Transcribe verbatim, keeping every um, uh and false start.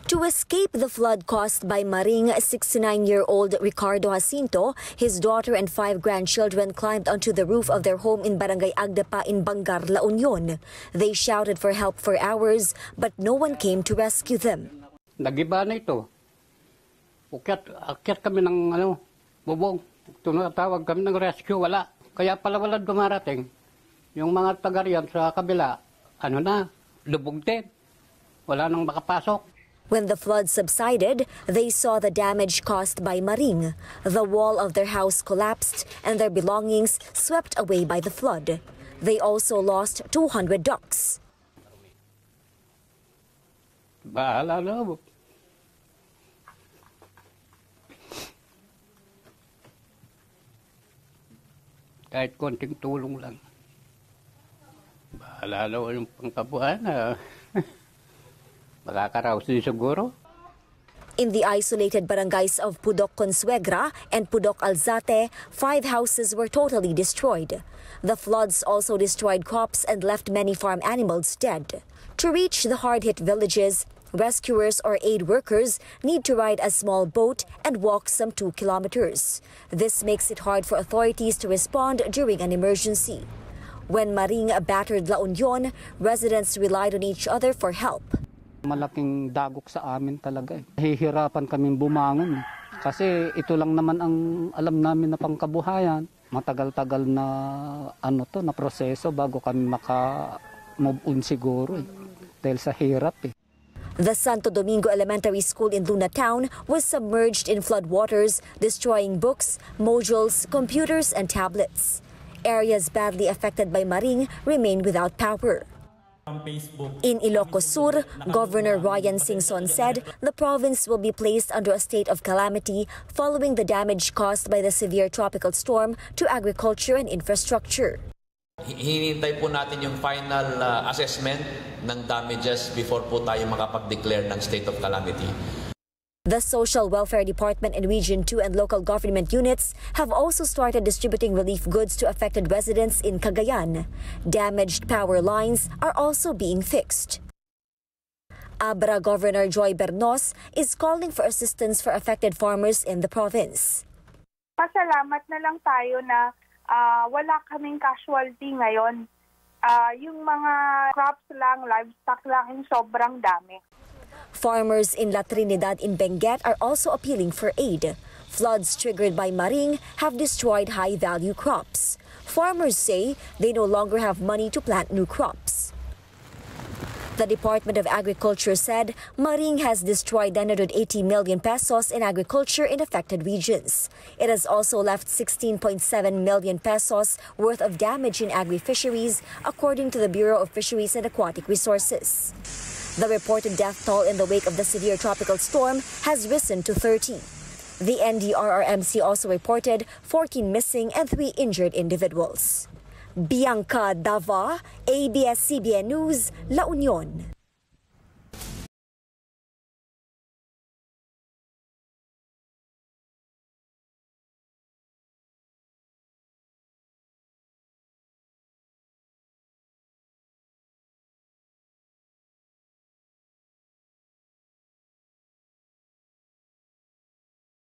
To escape the flood caused by Maring, sixty-nine-year-old Ricardo Jacinto, his daughter and five grandchildren climbed onto the roof of their home in Barangay Agdapa in Bangar, La Union. They shouted for help for hours, but no one came to rescue them. Nagiba na ito. Ukyat, akyat kami ng ano, bubong. Tunatawag kami ng rescue, wala. Kaya pala wala dumarating. Yung mga taga-riyan sa kabila, ano na, lubog din. Wala nang makapasok. When the flood subsided, they saw the damage caused by Maring. The wall of their house collapsed and their belongings swept away by the flood. They also lost two hundred ducks. Bahala na. Kahit konting tulong lang. Bahala na yung pangkabuhan na. Makakaraos siguro. In the isolated barangays of Pudok Consuegra and Pudok Alzate, five houses were totally destroyed. The floods also destroyed crops and left many farm animals dead. To reach the hard-hit villages, rescuers or aid workers need to ride a small boat and walk some two kilometers. This makes it hard for authorities to respond during an emergency. When Maring battered La Union, residents relied on each other for help. Malaking dagok sa amin talaga eh. Hihirapan kaming bumangon kasi ito lang naman ang alam namin na pangkabuhayan. Matagal-tagal na ano to na proseso bago kami maka-move on siguro eh. Dahil sa hirap eh. The Santo Domingo Elementary School in Luna Town was submerged in floodwaters, destroying books, modules, computers, and tablets. Areas badly affected by Maring remain without power. In Ilocos Sur, Governor Ryan Singson said the province will be placed under a state of calamity following the damage caused by the severe tropical storm to agriculture and infrastructure. Hinihintay po natin yung final uh, assessment ng damages before po tayo makapag-declare ng state of calamity. The Social Welfare Department in Region two and local government units have also started distributing relief goods to affected residents in Cagayan. Damaged power lines are also being fixed. Abra Governor Joy Bernos is calling for assistance for affected farmers in the province. Pasalamat na lang tayo na uh, wala kaming casualty ngayon. Uh, yung mga crops lang, livestock lang, yung sobrang dami. Farmers in La Trinidad in Benguet are also appealing for aid. Floods triggered by Maring have destroyed high-value crops. Farmers say they no longer have money to plant new crops. The Department of Agriculture said Maring has destroyed nine hundred eighty million pesos in agriculture in affected regions. It has also left sixteen point seven million pesos worth of damage in agri-fisheries, according to the Bureau of Fisheries and Aquatic Resources. The reported death toll in the wake of the severe tropical storm has risen to thirty. The N D R R M C also reported fourteen missing and three injured individuals. Bianca Dava, A B S C B N News, La Union.